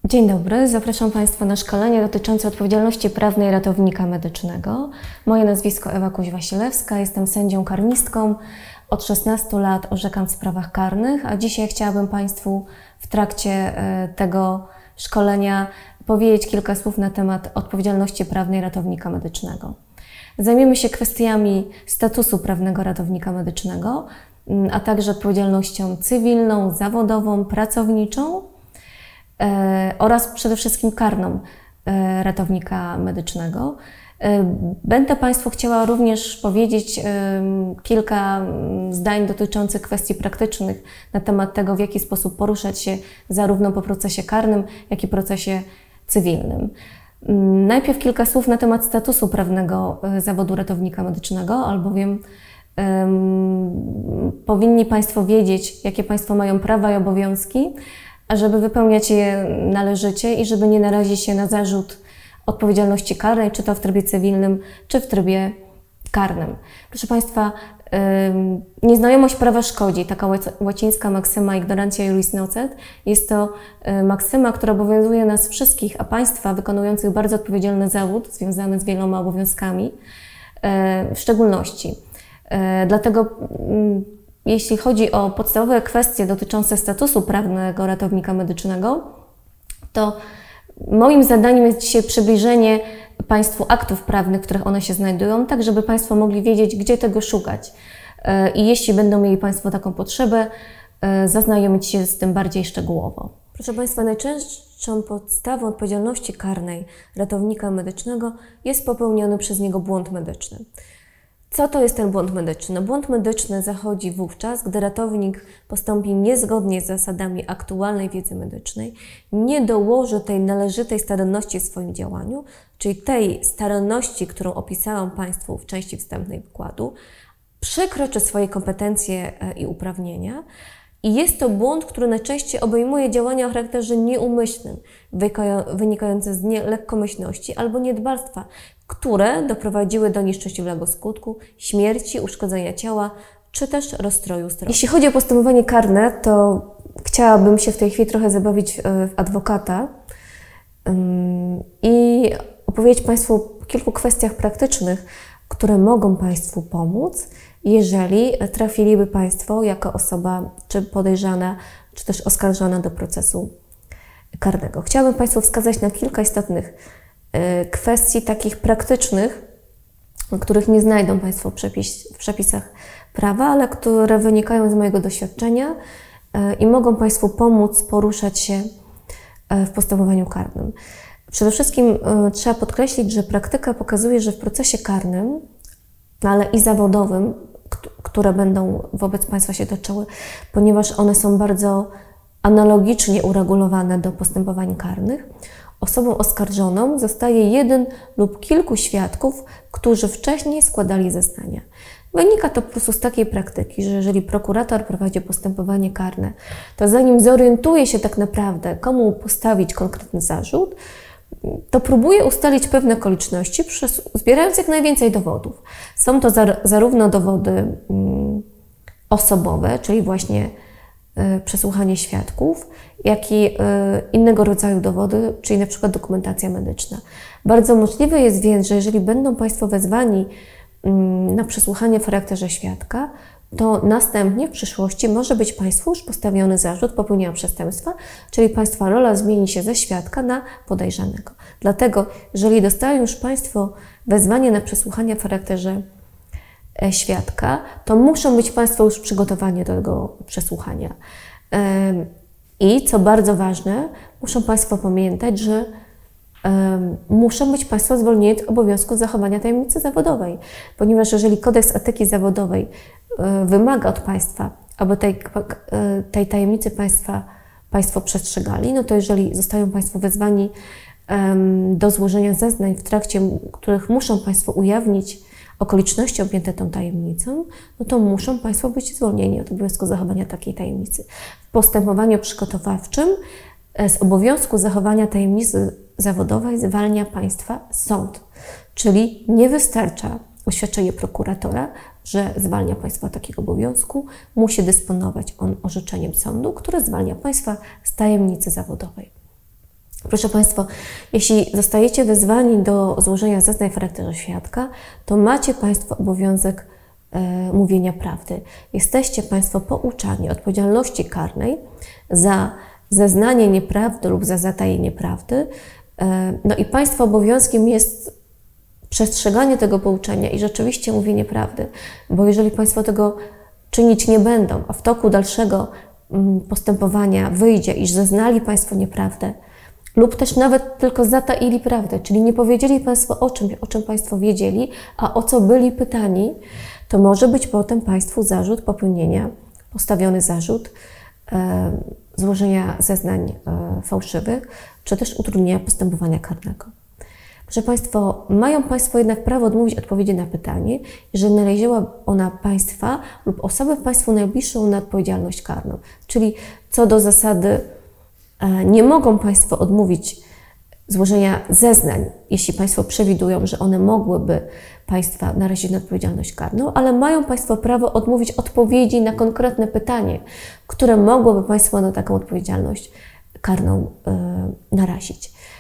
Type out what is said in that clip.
Dzień dobry, zapraszam Państwa na szkolenie dotyczące odpowiedzialności prawnej ratownika medycznego. Moje nazwisko Ewa Kuźwa-Sielewska, jestem sędzią karnistką. Od 16 lat orzekam w sprawach karnych, a dzisiaj chciałabym Państwu w trakcie tego szkolenia powiedzieć kilka słów na temat odpowiedzialności prawnej ratownika medycznego. Zajmiemy się kwestiami statusu prawnego ratownika medycznego, a także odpowiedzialnością cywilną, zawodową, pracowniczą oraz przede wszystkim karną ratownika medycznego. Będę Państwu chciała również powiedzieć kilka zdań dotyczących kwestii praktycznych na temat tego, w jaki sposób poruszać się zarówno po procesie karnym, jak i procesie cywilnym. Najpierw kilka słów na temat statusu prawnego zawodu ratownika medycznego, albowiem powinni Państwo wiedzieć, jakie Państwo mają prawa i obowiązki, żeby wypełniać je należycie i żeby nie narazić się na zarzut odpowiedzialności karnej, czy to w trybie cywilnym, czy w trybie karnym. Proszę Państwa, nieznajomość prawa szkodzi. Taka łacińska maksyma ignorantia iuris nocet. Jest to maksyma, która obowiązuje nas wszystkich, a Państwa wykonujących bardzo odpowiedzialny zawód, związany z wieloma obowiązkami, w szczególności. Dlatego jeśli chodzi o podstawowe kwestie dotyczące statusu prawnego ratownika medycznego, to moim zadaniem jest dzisiaj przybliżenie Państwu aktów prawnych, w których one się znajdują, tak żeby Państwo mogli wiedzieć, gdzie tego szukać. I jeśli będą mieli Państwo taką potrzebę, zaznajomić się z tym bardziej szczegółowo. Proszę Państwa, najczęstszą podstawą odpowiedzialności karnej ratownika medycznego jest popełniony przez niego błąd medyczny. Co to jest ten błąd medyczny? No, błąd medyczny zachodzi wówczas, gdy ratownik postąpi niezgodnie z zasadami aktualnej wiedzy medycznej, nie dołoży tej należytej staranności w swoim działaniu, czyli tej staranności, którą opisałam Państwu w części wstępnej wykładu, przekroczy swoje kompetencje i uprawnienia. I jest to błąd, który najczęściej obejmuje działania o charakterze nieumyślnym, wynikające z lekkomyślności albo niedbalstwa, które doprowadziły do nieszczęśliwego skutku, śmierci, uszkodzenia ciała, czy też rozstroju zdrowia. Jeśli chodzi o postępowanie karne, to chciałabym się w tej chwili trochę zabawić w adwokata i opowiedzieć Państwu o kilku kwestiach praktycznych, które mogą Państwu pomóc, jeżeli trafiliby Państwo jako osoba czy podejrzana, czy też oskarżona do procesu karnego. Chciałabym Państwu wskazać na kilka istotnych kwestii takich praktycznych, których nie znajdą Państwo w przepisach prawa, ale które wynikają z mojego doświadczenia i mogą Państwu pomóc poruszać się w postępowaniu karnym. Przede wszystkim trzeba podkreślić, że praktyka pokazuje, że w procesie karnym, ale i zawodowym, które będą wobec Państwa się toczyły, ponieważ one są bardzo analogicznie uregulowane do postępowań karnych, osobą oskarżoną zostaje jeden lub kilku świadków, którzy wcześniej składali zeznania. Wynika to po prostu z takiej praktyki, że jeżeli prokurator prowadzi postępowanie karne, to zanim zorientuje się tak naprawdę, komu postawić konkretny zarzut, to próbuje ustalić pewne okoliczności, zbierając jak najwięcej dowodów. Są to zarówno dowody osobowe, czyli właśnie przesłuchanie świadków, jak i innego rodzaju dowody, czyli na przykład dokumentacja medyczna. Bardzo możliwe jest więc, że jeżeli będą Państwo wezwani na przesłuchanie w charakterze świadka, to następnie w przyszłości może być Państwu już postawiony zarzut popełnienia przestępstwa, czyli Państwa rola zmieni się ze świadka na podejrzanego. Dlatego, jeżeli dostają już Państwo wezwanie na przesłuchanie w charakterze świadka, to muszą być Państwo już przygotowani do tego przesłuchania. I co bardzo ważne, muszą Państwo pamiętać, że muszą być Państwo zwolnieni od obowiązku zachowania tajemnicy zawodowej, ponieważ jeżeli kodeks etyki zawodowej wymaga od Państwa, aby tej tajemnicy Państwo przestrzegali, no to jeżeli zostają Państwo wezwani do złożenia zeznań, w trakcie których muszą Państwo ujawnić okoliczności objęte tą tajemnicą, no to muszą Państwo być zwolnieni od obowiązku zachowania takiej tajemnicy. W postępowaniu przygotowawczym z obowiązku zachowania tajemnicy zawodowej zwalnia Państwa sąd, czyli nie wystarcza oświadczenie prokuratora, że zwalnia Państwa takiego obowiązku, musi dysponować on orzeczeniem sądu, które zwalnia Państwa z tajemnicy zawodowej. Proszę Państwa, jeśli zostajecie wezwani do złożenia zeznań w charakterze świadka, to macie Państwo obowiązek mówienia prawdy. Jesteście Państwo pouczani odpowiedzialności karnej za zeznanie nieprawdy lub za zatajenie prawdy. No i Państwa obowiązkiem jest przestrzeganie tego pouczenia i rzeczywiście mówienie prawdy, bo jeżeli Państwo tego czynić nie będą, a w toku dalszego postępowania wyjdzie, iż zeznali Państwo nieprawdę lub też nawet tylko zataili prawdę, czyli nie powiedzieli Państwo o czym Państwo wiedzieli, a o co byli pytani, to może być potem Państwu zarzut postawiony zarzut złożenia zeznań fałszywych, czy też utrudnienia postępowania karnego. Proszę Państwa, mają Państwo jednak prawo odmówić odpowiedzi na pytanie, jeżeli naraziła ona Państwa lub osobę Państwu najbliższą na odpowiedzialność karną. Czyli co do zasady nie mogą Państwo odmówić złożenia zeznań, jeśli Państwo przewidują, że one mogłyby Państwa narazić na odpowiedzialność karną, ale mają Państwo prawo odmówić odpowiedzi na konkretne pytanie, które mogłoby Państwa na taką odpowiedzialność karną narazić.